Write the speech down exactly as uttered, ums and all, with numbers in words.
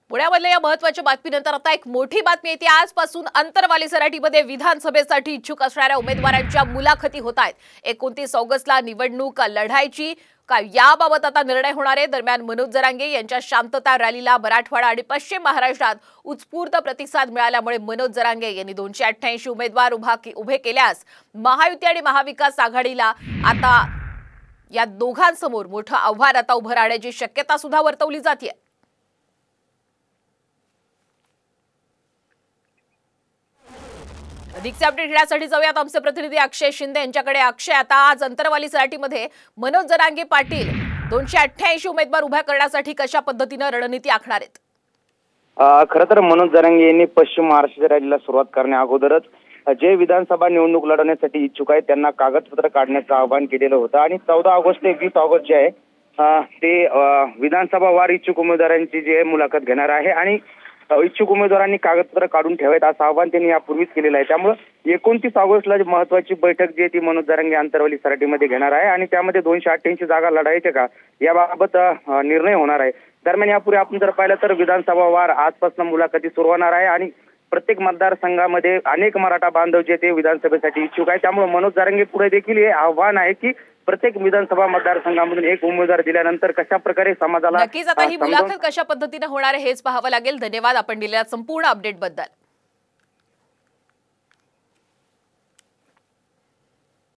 पुण्यामधल्या या महत्त्वाच्या बातमीनंतर आता एक मोठी बातमी येते। आजपासून अंतरवाली सराटीमध्ये विधानसभेसाठी इच्छुक असणाऱ्या उमेदवारांच्या मुलाखती होत आहेत। एकोणतीस ऑगस्टला निवडणूक लढायची का याबाबत आता निर्णय होणार आहे। दरम्यान मनोज जरांगे यांच्या शांतता रॅलीला मराठवाडा आणि पश्चिम महाराष्ट्रात उत्स्फूर्त प्रतिसाद मिळाल्यामुळे मनोज जरांगे यांनी दोनशे अठ्ठ्याऐंशी उमेदवार उभा उभे केल्यास महायुती आणि महाविकास आघाडीला आता या दोघांसमोर मोठं आव्हान आता उभं राहण्याची शक्यता सुद्धा वर्तवली जाते। अधिकचे अपडेट घेण्यासाठी जाऊयात आमचे प्रतिनिधी अक्षय शिंदे यांच्याकडे। अक्षय, आता आज अंतरवाली सराटीमध्ये मनोज जरांगे पाटील दोनशे अठ्ठ्याऐंशी उमेदवार उभ्या करण्यासाठी कशा पद्धतीने रणनीती आखणार आहेत? खरं तर मनोज जरांगे यांनी पश्चिम महाराष्ट्र रॅलीला सुरुवात करण्या अगोदरच जे विधानसभा निवडणूक लढवण्यासाठी इच्छुक आहेत त्यांना कागदपत्र काढण्याचं आवाहन केलेलं होतं आणि चौदा ऑगस्ट ते वीस ऑगस्ट जे आहे ते विधानसभा वार इच्छुक उमेदवारांची जे मुलाखत घेणार आहे आणि इच्छुक उमेदवारांनी कागदपत्र काढून ठेवायत असं आवाहन त्यांनी यापूर्वीच केलेलं आहे। त्यामुळे एकोणतीस ऑगस्टला महत्वाची बैठक जी आहे ती मनोज जरांगे अंतरवाली सराटीमध्ये घेणार आहे आणि त्यामध्ये दोनशे अठ्ठ्याऐंशी जागा लढायच्या का याबाबत निर्णय होणार आहे। दरम्यान यापूर्वी आपण जर पाहिलं तर विधानसभा वार आजपासून मुलाखती सुरू होणार आहे आणि प्रत्येक मतदारसंघामध्ये अनेक मराठा बांधव जे ते विधानसभेसाठी इच्छुक आहे। त्यामुळे मनोज जरांगे पुढे देखील हे आव्हान आहे की प्रत्येक विधानसभा मतदारसंघामधून एक उमेदवार दिल्यानंतर कशा प्रकारे समाजाला नक्कीच आता ही मुलाखत कशा पद्धतीने होणार आहे हेच पाहावं लागेल। धन्यवाद आपण दिलेल्या संपूर्ण अपडेट बद्दल।